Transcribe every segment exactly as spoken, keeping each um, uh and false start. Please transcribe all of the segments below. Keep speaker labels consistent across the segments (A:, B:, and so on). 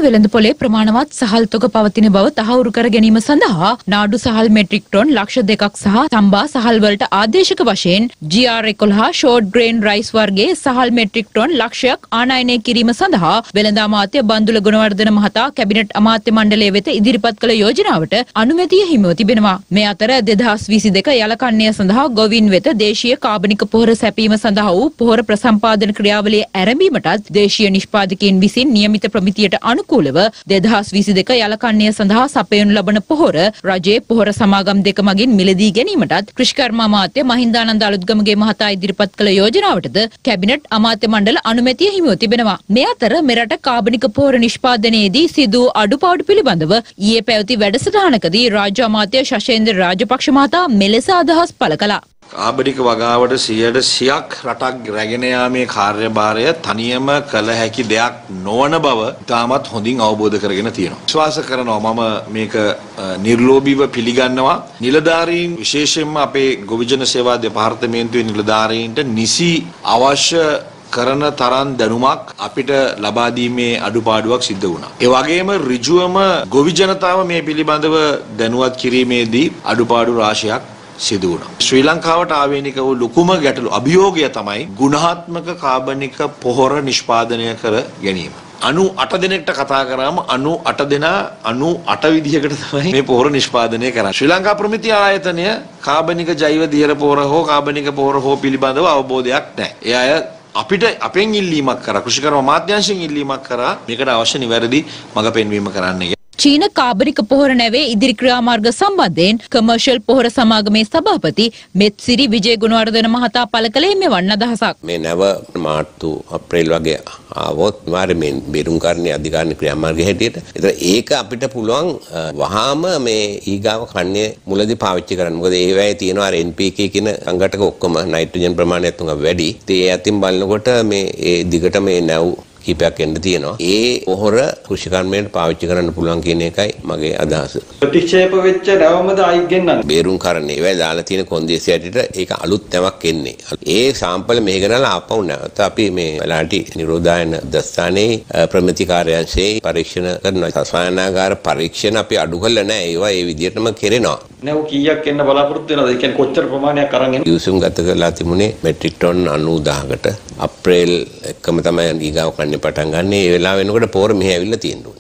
A: වෙළඳපොලේ ප්‍රමාණවත් සහල් තොග පවතින බව තහවුරු කර ගැනීම සඳහා නාඩු සහල් මෙට්‍රික් ටොන් ලක්ෂ දෙකක් සහ තම්බා සහල් වලට ආදේශක වශයෙන් ජී ආර් එකොළහ ෂෝට් ග්‍රේන් රයිස් වර්ගයේ සහල් මෙට්‍රික් ටොන් ලක්ෂයක් ආනයනය කිරීම සඳහා වෙළඳ අමාත්‍ය බන්දුල ගුණවර්ධන මහතා කැබිනට් අමාත්‍ය මණ්ඩලය වෙත ඉදිරිපත් කළ යෝජනාවට අනුමැතිය හිමිව තිබෙනවා. මේ අතර දෙදහස් විසි දෙක යලකන්නය සඳහා ගොවින් වෙත දේශීය කාබනික පොහොර සැපීම සඳහා වූ පොහොර ප්‍රසම්පාදන ක්‍රියාවලිය ආරම්භීමටත් දේශීය නිෂ්පාදකයන් විසින් නියමිත ප්‍රමිතියට අනුකූලව දෙදහස් විසි දෙක යලකන්නය සඳහා සපයනු ලබන පොහොර රජයේ පොහොර සමාගම් දෙක මගින් මිලදී ගැනීමටත් කෘෂිකර්ම අමාත්‍ය මහින්දානන්ද අලුත්ගමගේ මහතා ඉදිරිපත් කළ යෝජනාවටද කැබිනට් අමාත්‍ය මණ්ඩල අනුමැතිය හිමිව තිබෙනවා. මේ අතර මෙරට කාබනික පොහොර නිෂ්පාදනයේදී සිදු අඩුපාඩු පිළිබඳව ඊයේ පැවති වැඩසටහනකදී රාජ්‍ය අමාත්‍ය ශෂේන්ද්‍ර රාජපක්ෂ මහතා මෙලෙස අදහස් පළ කළා.
B: කාබනික වගාවට සියයට සියයක් රටක් රැගෙන යාමේ කාර්යභාරය තනියම කළ හැකි දෙයක් නොවන බව තාමත් හොඳින් අවබෝධ කරගෙන තියෙනවා. විශ්වාස කරනවා මම මේක නිර්ලෝභීව පිළිගන්නවා. නිලධාරීන් විශේෂයෙන්ම අපේ ගොවිජන සේවා දෙපාර්තමේන්තුවේ නිලධාරීන්ට නිසි අවශ්‍ය කරන තරම් දැනුමක් අපිට ලබා දීමේ අඩුපාඩුවක් සිද්ධ වුණා. ඒ වගේම ඍජුවම ගොවි ජනතාව මේ පිළිබඳව දැනුවත් කිරීමේදී අඩුපාඩු රාශියක් සිදු වුණා. ශ්‍රී ලංකාවට ආවේනික වූ ලොකුම ගැටලු අභියෝගය තමයි ගුණාත්මක කාබනික පොහොර නිෂ්පාදනය කර ගැනීම. අනු අට දෙනෙක්ට කතා කරාම අනු අට දෙනා අනු අට විදිහකට තමයි මේ පොහොර නිෂ්පාදනය කරන්නේ. ශ්‍රී ලංකා ප්‍රමිති ආයතනය කාබනික ජෛව දියර පොහොර හෝ කාබනික පොහොර හෝ පිළිබඳව අවබෝධයක් නැහැ. ඒ අය අපිට අපෙන් ඉල්ලීමක් කරා කෘෂිකර්ම අමාත්‍යාංශයෙන් ඉල්ලීමක් කරා මේකට අවශ්‍ය නිවැරදි මඟ පෙන්වීම කරන්න.
A: චීන කාබනික පොහොර නැවේ ඉදිරි ක්‍රියාමාර්ග සම්බන්ධයෙන් කමර්ෂල් පොහොර සමාගමේ සභාපති මෙත්සිරි විජේ ගුණවර්ධන මහතා පළ කළේ මෙවන් අදහසක්.
C: මේ නැව මාර්තු අප්‍රේල් වගේ ආවොත් මාර්මෙන් බේරුම්කරණයේ අධිකාරික ක්‍රියාමාර්ගය හැටියට. ඒතර ඒක අපිට පුළුවන් වහාම මේ ඊගාව කන්නේ මුලදී පාවිච්චි කරන්න. මොකද ඒ වෙලාවේ තියෙනවා එන් පී කේ කියන සංඝටක ඔක්කොම නයිට්‍රජන් ප්‍රමාණයත් තුඟ වැඩි. ඒ අතින් බලනකොට මේ ඒ දිගට මේ නැව් කීපයක් එන්න තියෙනවා. ඒ පොහොර කෘෂිකර්මයට පාවිච්චි කරන්න පුළුවන් කියන එකයි මගේ අදහස.
D: ප්‍රතික්ෂේප වෙච්ච නැවමද ආයි ගෙන්නන්නේ.
C: බේරුම් කරන්නේ. ඒවයි දාලා තියෙන කොන්දේසි ඇටට ඒක අලුත් නැවක් එන්නේ. ඒ සාම්පල් මෙහෙ ගනලා ආපහු නැවත අපි මේ වෙලාටි නිරෝධායන දස්ථානයේ ප්‍රමිති කාර්යාංශයේ පරීක්ෂණ කරන රසායනාගාර පරීක්ෂණ අපි අඩු කළා නෑ. ඒවා ඒ විදිහටම කෙරෙනවා.
D: නැව කීයක් එන්න බලාපොරොත්තු වෙනවද? ඒ කියන්නේ කොච්චර ප්‍රමාණයක් අරන් එන්නේ?
C: යුසුම් ගත කරලා තිබුණේ මෙට්‍රික් ටොන් අනූදාහකට. අප්‍රේල් එකම තමයි ඊගාව කන්නේ පටන් ගන්න. ඒ වෙලාව වෙනකොට පොර මෙහෙ ඇවිල්ලා තියෙනවා.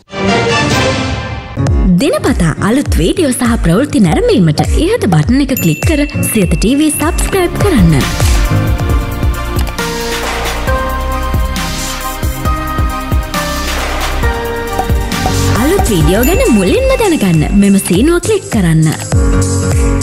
E: දිනපතා අලුත් වීඩියෝ සහ ප්‍රවෘත්ති නැරඹීමට ඉහත බටන් එක ක්ලික් කර සියත ටීවී සබ්ස්ක්‍රයිබ් කරන්න. අලුත් වීඩියෝ ගැන මුලින්ම දැනගන්න මෙම සීනුව ක්ලික් කරන්න.